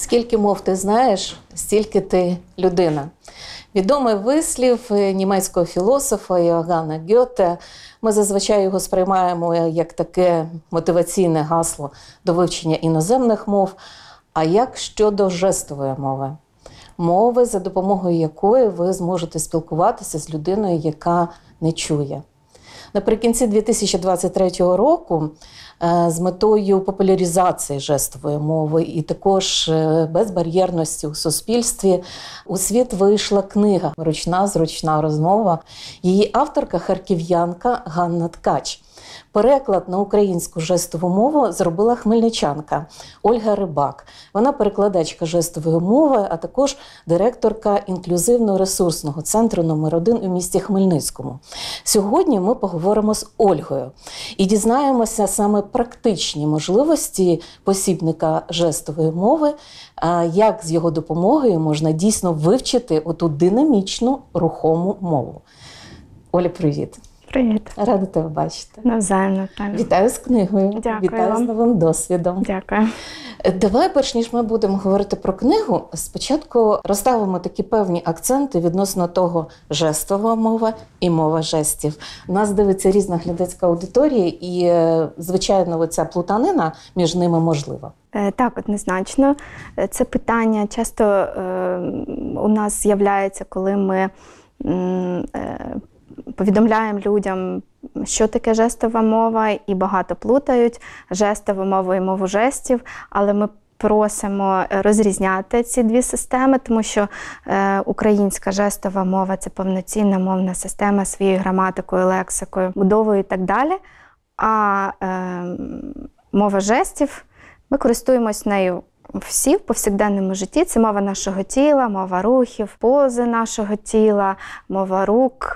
Скільки мов ти знаєш, стільки ти людина. Відомий вислів німецького філософа Йоганна Гьоте. Ми зазвичай його сприймаємо як таке мотиваційне гасло до вивчення іноземних мов. А як щодо жестової мови? Мови, за допомогою якої ви зможете спілкуватися з людиною, яка не чує. Наприкінці 2023 року з метою популяризації жестової мови і також безбар'єрності у суспільстві у світ вийшла книга «Ручна, зручна розмова». Її авторка – харків'янка Ганна Ткач. Переклад на українську жестову мову зробила хмельничанка Ольга Рибак. Вона перекладачка жестової мови, а також директорка інклюзивно-ресурсного центру номер 1 у місті Хмельницькому. Сьогодні ми поговоримо з Ольгою і дізнаємося саме практичні можливості посібника жестової мови, як з його допомогою можна дійсно вивчити оту динамічну, рухому мову. Оля, привіт! Привіт. Рада тебе бачити. Навзаєм, Наталя. Вітаю з книгою. Дякую Вітаю вам. з новим досвідом. Дякую. Давай, перш ніж ми будемо говорити про книгу, спочатку розставимо такі певні акценти відносно того жестова мова і мова жестів. Нас дивиться різна глядацька аудиторія і, звичайно, оця плутанина між ними можлива. Так, однозначно. Це питання часто у нас з'являється, коли ми повідомляємо людям, що таке жестова мова, і багато плутають жестову мову і мову жестів, але ми просимо розрізняти ці дві системи, тому що українська жестова мова – це повноцінна мовна система своєю граматикою, лексикою, будовою і так далі, а мова жестів, ми користуємось нею всі в повсякденному житті. Це мова нашого тіла, мова рухів, пози нашого тіла, мова рук,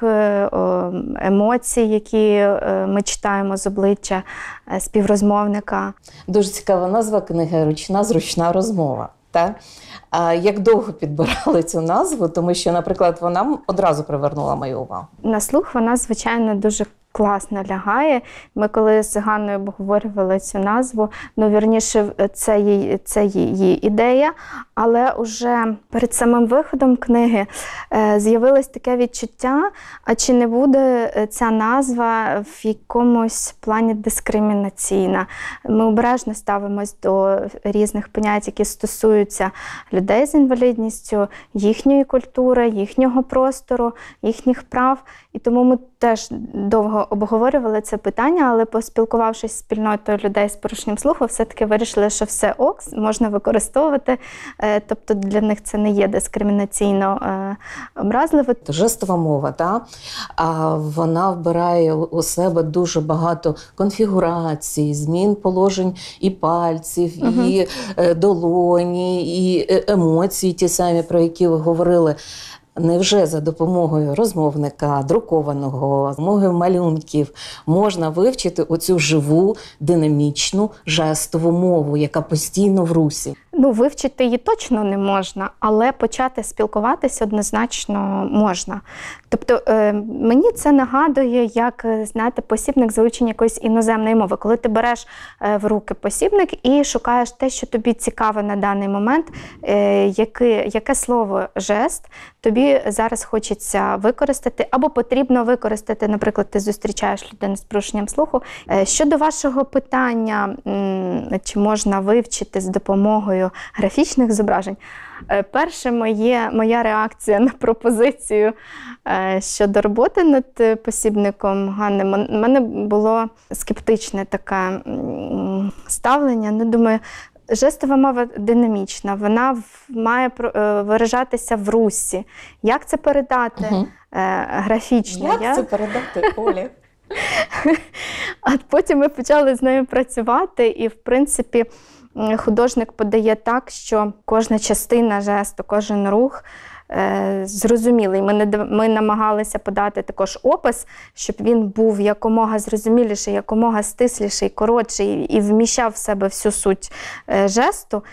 емоцій, які ми читаємо з обличчя співрозмовника. Дуже цікава назва книги «Ручна, зручна розмова». Так? А як довго підбирали цю назву? Тому що, наприклад, вона одразу привернула мою увагу. На слух вона, звичайно, дуже класно лягає. Ми коли з Ганною обговорювали цю назву, вірніше, це її ідея, але уже перед самим виходом книги з'явилось таке відчуття, а чи не буде ця назва в якомусь плані дискримінаційна. Ми обережно ставимось до різних понять, які стосуються людей з інвалідністю, їхньої культури, їхнього простору, їхніх прав. І тому ми теж довго обговорювали це питання, але поспілкувавшись з спільнотою людей з порушенням слуху, все-таки вирішили, що все ок, можна використовувати, тобто для них це не є дискримінаційно образливо. Жестова мова, так? Вона вбирає у себе дуже багато конфігурацій, змін положень і пальців, і долоні, і емоцій, ті самі, про які ви говорили. Невже за допомогою розмовника, друкованого, за допомогою малюнків можна вивчити оцю живу, динамічну, жестову мову, яка постійно в русі? Вивчити її точно не можна, але почати спілкуватися однозначно можна. Тобто мені це нагадує, як, знаєте, посібник за вивчення якоїсь іноземної мови. Коли ти береш в руки посібник і шукаєш те, що тобі цікаве на даний момент, яке слово жест тобі зараз хочеться використати або потрібно використати, наприклад, ти зустрічаєш людину з порушенням слуху. Щодо вашого питання, чи можна вивчити з допомогою графічних зображень, перше моя реакція на пропозицію щодо роботи над посібником Ганни, в мене було скептичне таке ставлення. Думаю, жестова мова динамічна, вона має виражатися в русі. Як це передати графічно? Як це передати, Оля? А потім ми почали з нею працювати, і, в принципі, художник подає так, що кожна частина жесту, кожен рух зрозумілий. Ми намагалися подати також опис, щоб він був якомога зрозуміліший, якомога стисліший, коротший і вміщав в себе всю суть жесту.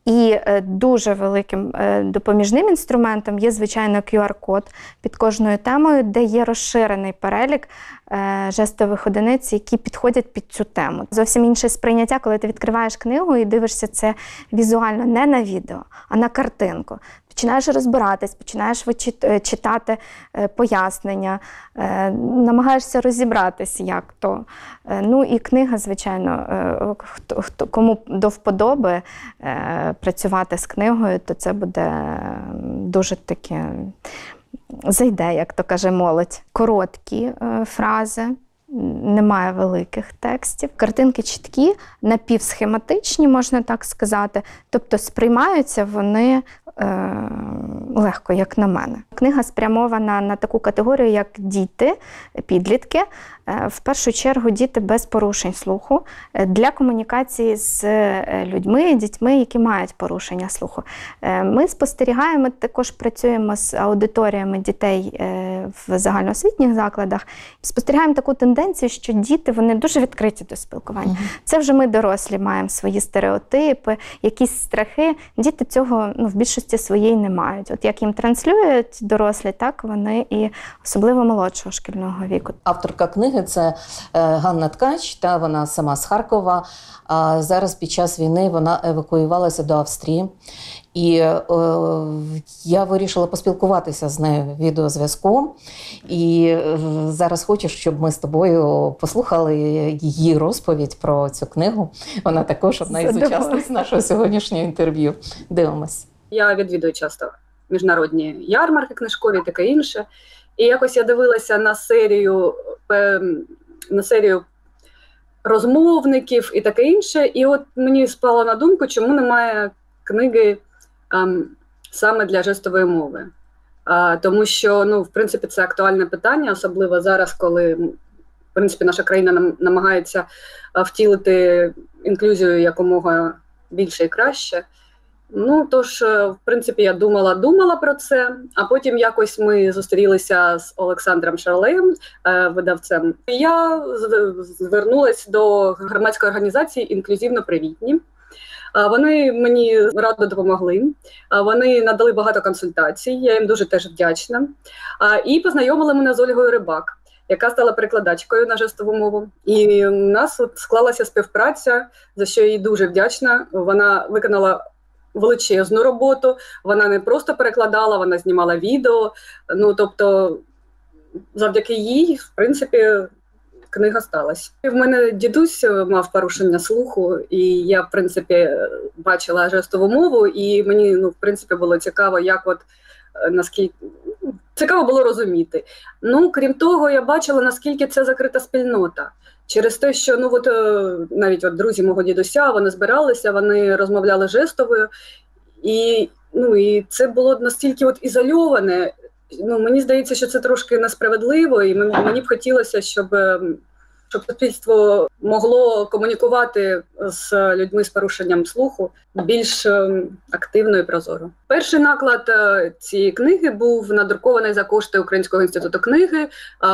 І дуже великим допоміжним інструментом є, звичайно, QR-код під кожною темою, де є розширений перелік жестових одиниць, які підходять під цю тему. Зовсім інше сприйняття, коли ти відкриваєш книгу і дивишся це візуально не на відео, а на картинку. Починаєш розбиратись, починаєш читати пояснення, намагаєшся розібратись, як то. Ну і книга, звичайно, кому до вподоби працювати з книгою, то це буде дуже таке, зайде, як то каже молодь. Короткі фрази. Немає великих текстів. Картинки чіткі, напівсхематичні, можна так сказати. Тобто сприймаються вони легко, як на мене. Книга спрямована на таку категорію, як діти, підлітки. В першу чергу діти без порушень слуху для комунікації з людьми, дітьми, які мають порушення слуху. Ми спостерігаємо, також працюємо з аудиторіями дітей в загальноосвітніх закладах. Спостерігаємо таку тенденцію, що діти, вони дуже відкриті до спілкування. Це вже ми, дорослі, маємо свої стереотипи, якісь страхи. Діти цього в більшості своєї не мають. От як їм транслюють дорослі, так вони і особливо молодшого шкільного віку. Авторка книги – це Ганна Ткач, та вона сама з Харкова. А зараз під час війни вона евакуювалася до Австрії. І я вирішила поспілкуватися з нею відеозв'язком. І зараз хочу, щоб ми з тобою послухали її розповідь про цю книгу. Вона також одна із учасниць нашого сьогоднішнього інтерв'ю. Дивимось. Я відвідую часто міжнародні ярмарки книжкові, таке інше. І якось я дивилася на серію розмовників і таке інше. І от мені спало на думку, чому немає книги саме для жестової мови. Тому що, в принципі, це актуальне питання, особливо зараз, коли, в принципі, наша країна намагається втілити інклюзію якомога більше і краще. Тож, в принципі, я думала про це, а потім якось ми зустрілися з Олександром Шарлеєм, видавцем. Я звернулася до громадської організації «Інклюзивно привітні». Вони мені радо допомогли, вони надали багато консультацій, я їм дуже теж вдячна. І познайомили мене з Ольгою Рибак, яка стала перекладачкою на жестову мову. І у нас склалася співпраця, за що я їй дуже вдячна. Вона виконала величезну роботу, вона не просто перекладала, вона знімала відео. Тобто, завдяки їй, в принципі, книга сталася. В мене дідусь мав порушення слуху, і я, в принципі, бачила жестову мову, і мені, в принципі, було цікаво, наскільки цікаво було розуміти. Крім того, я бачила, наскільки це закрита спільнота. Через те, що навіть друзі мого дідуся, вони збиралися, вони розмовляли жестовою, і це було настільки ізольоване. Мені здається, що це трошки несправедливо, і мені б хотілося, щоб суспільство могло комунікувати з людьми з порушенням слуху більш активно і прозоро. Перший наклад цієї книги був надрукований за кошти Українського інституту книги,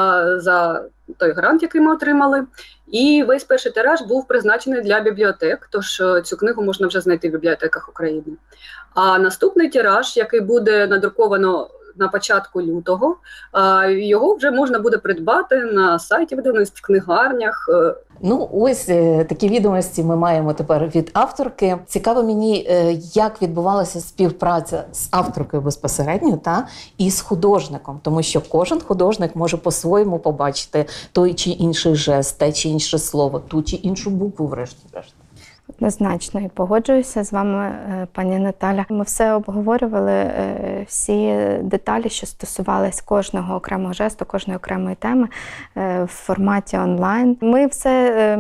за той грант, який ми отримали. І весь перший тираж був призначений для бібліотек, тож цю книгу можна вже знайти в бібліотеках України. А наступний тираж, який буде надруковано на початку лютого, його вже можна буде придбати на сайті видавництв, в книгарнях. Ось такі відомості ми маємо тепер від авторки. Цікаво мені, як відбувалася співпраця з авторкою безпосередньо і з художником, тому що кожен художник може по-своєму побачити той чи інший жест, те чи інше слово, ту чи іншу букву врешті-решт. Однозначно, і погоджуюся з вами, пані Наталя. Ми все обговорювали, всі деталі, що стосувались кожного окремого жесту, кожної окремої теми в форматі онлайн. Ми все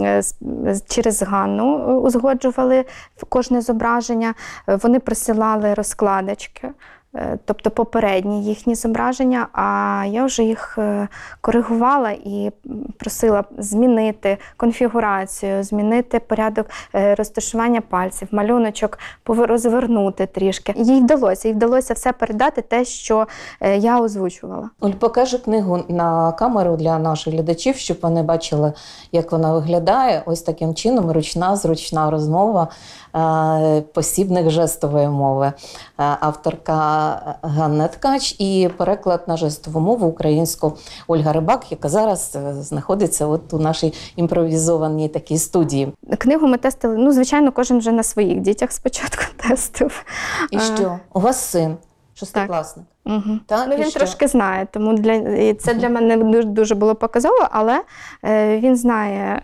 через Ганну узгоджували кожне зображення. Вони присилали розкладочки тобто попередні їхні зображення, а я вже їх коригувала і просила змінити конфігурацію, змінити порядок розташування пальців, малюночок розвернути трішки. Їй вдалося все передати те, що я озвучувала. Оль, покажи книгу на камеру для наших глядачів, щоб вони бачили, як вона виглядає. Ось таким чином ручна, зручна розмова посібник жестової мови. Авторка Ганна Ткач і переклад на жестову мову українську Ольга Рибак, яка зараз знаходиться от у нашій імпровізованій такій студії. Книгу ми тестили, звичайно, кожен вже на своїх дітях спочатку тестив. І що? У вас син, шестикласник. Угу. Та, він трошки знає, тому це для мене дуже було показово, але він знає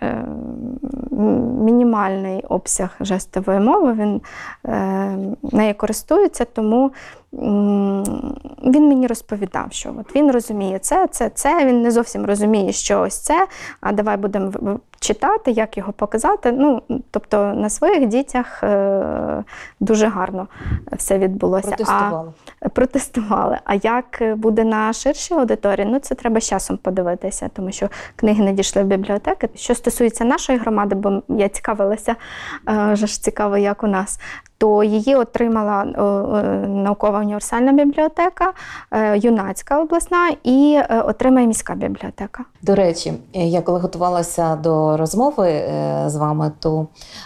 мінімальний обсяг жестової мови, він нею користується, тому він мені розповідав, що от він розуміє це, він не зовсім розуміє, що ось це, а давай будемо читати, як його показати. Тобто на своїх дітях дуже гарно все відбулося. Протестували. А як буде на ширшій аудиторії, це треба з часом подивитися, тому що книги не дійшли в бібліотеки. Що стосується нашої громади, бо я цікавилася, вже ж цікаво, як у нас, то її отримала наукова універсальна бібліотека, юнацька обласна і отримає міська бібліотека. До речі, я коли готувалася до розмови з вами, то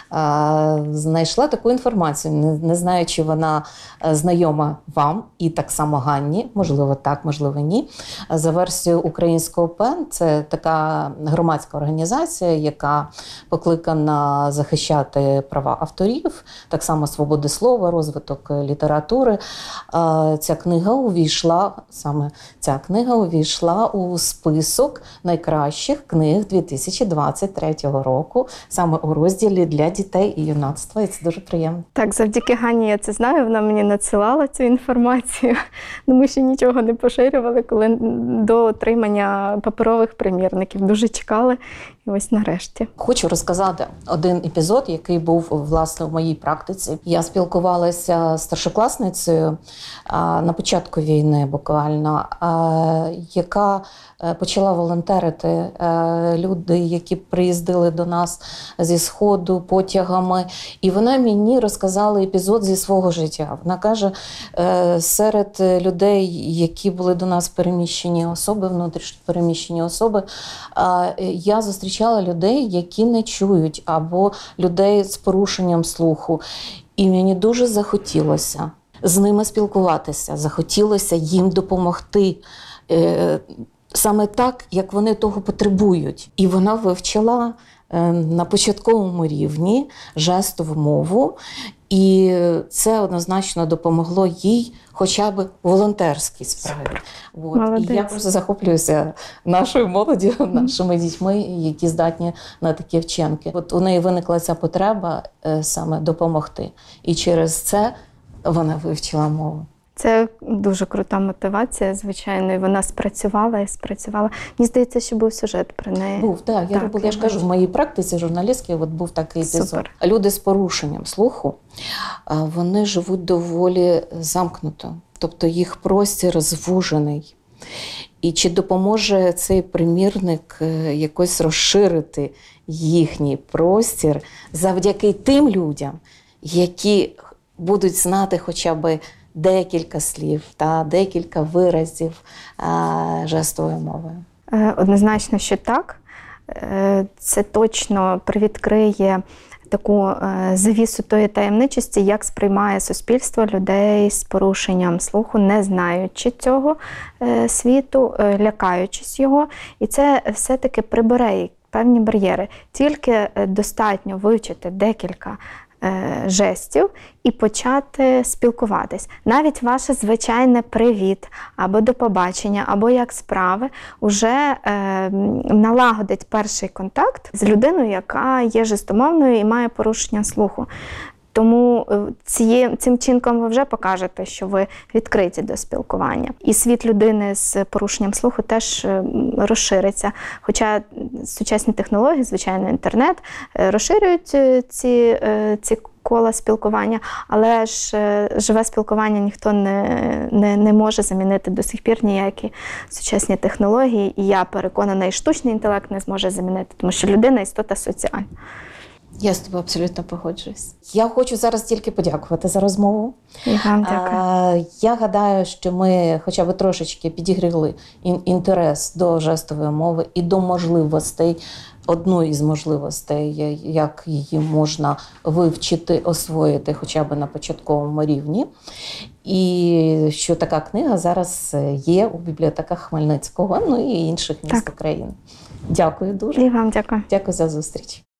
знайшла таку інформацію. Не знаю, чи вона знайома вам і так само Ганні, можливо так, можливо ні. За версією українського ПЕН, це така громадська організація, яка покликана захищати права авторів, так само свободи слова, розвиток літератури. Ця книга увійшла у список найкращих книг 2023 року, саме у розділі для дітей і юнацтва, і це дуже приємно. Так, завдяки Ганні я це знаю, вона мені надсилала цю інформацію. Ми ще нічого не поширювали, коли до отримання паперових примірників. Дуже чекали, і ось нарешті. Хочу розказати один епізод, який був, власне, в моїй практиці. Я спілкувалася з старшокласницею на початку війни буквально, яка почала волонтерити. Люди, які приїздили до нас зі Сходу потягами. І вона мені розказала епізод зі свого життя. Вона каже, серед людей, які були до нас переміщені особи, внутрішньо переміщені особи, я зустрічала людей, які не чують, або людей з порушенням слуху. І мені дуже захотілося з ними спілкуватися, захотілося їм допомогти саме так, як вони того потребують. І вона вивчила на початковому рівні жестову мову, і це однозначно допомогло їй хоча б у волонтерській справі. І я просто захоплююся нашою молоддю, нашими дітьми, які здатні на такі вчинки. У неї виникла ця потреба саме допомогти. І через це вона вивчила мову. Це дуже крута мотивація, звичайно, і вона спрацювала. Мені здається, що був сюжет про неї. Був, так. Я ж кажу, в моїй практиці журналістській був такий епізод. Супер. Люди з порушенням слуху, вони живуть доволі замкнуто, тобто їх простір звужений. І чи допоможе цей примірник якось розширити їхній простір завдяки тим людям, які будуть знати хоча б декілька слів та декілька виразів жестової мови? Однозначно, що так. Це точно привідкриє таку завісу тої таємничості, як сприймає суспільство людей з порушенням слуху, не знаючи цього світу, лякаючись його. І це все-таки прибере певні бар'єри. Тільки достатньо вивчити декілька жестів і почати спілкуватись. Навіть ваше звичайне «привіт» або «до побачення», або «як справи» уже налагодить перший контакт з людиною, яка є жестомовною і має порушення слуху. Тому цим чинком ви вже покажете, що ви відкриті до спілкування. І світ людини з порушенням слуху теж розшириться. Хоча сучасні технології, звичайно, інтернет, розширюють ці кола спілкування, але ж живе спілкування ніхто не може замінити до сих пір ніякі сучасні технології. І я переконана, і штучний інтелект не зможе замінити, тому що людина – істота соціальна. Я з тобою абсолютно погоджуюсь. Я хочу зараз тільки подякувати за розмову. І вам дякую. Я гадаю, що ми хоча б трошечки підігріли інтерес до жестової мови і до можливостей, одну із можливостей, як її можна вивчити, освоїти хоча б на початковому рівні. І що така книга зараз є у бібліотеках Хмельницького, ну і інших міст України. Дякую дуже. І вам дякую. Дякую за зустріч.